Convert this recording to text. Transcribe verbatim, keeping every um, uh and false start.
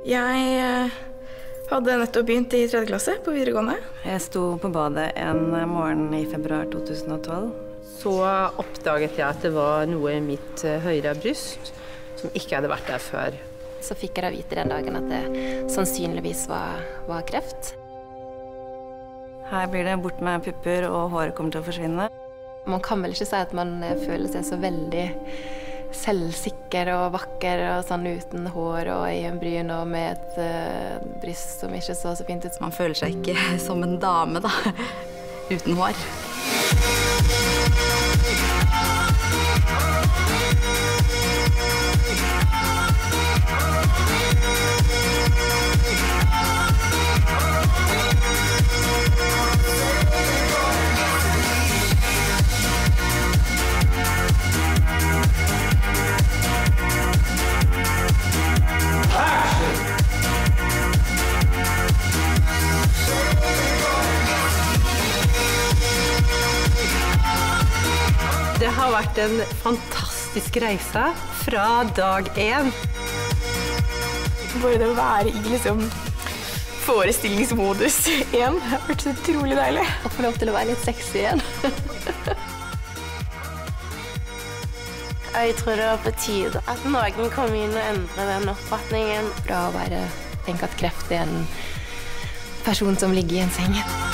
Jeg hadde nettopp begynt i tredje klasse på videregående. Jeg sto på badet en morgen i februar to tusen og tolv. Så oppdaget jeg at det var noe i mitt høyre bryst som ikke hadde vært der før. Så fikk jeg da vite den dagen at det sannsynligvis var, var kreft. Her blir det bort med pupper, og håret kommer til å forsvinne. Man kan vel ikke si at man føler seg så veldig selvsikker og vakker og sånn uten hår og øyenbryn og med et uh, bryst som ikke så så fint ut. Man føler seg ikke som en dame da, uten hår. Det har vært en fantastisk reise fra dag én. Bare det å være i liksom forestillingsmodus igjen har vært så utrolig deilig. Og få lov til å være litt sexy igjen. Jeg tror det var på tide at noen kom inn og endret den oppfatningen. Fra å bare tenke at kreft er en person som ligger i en seng.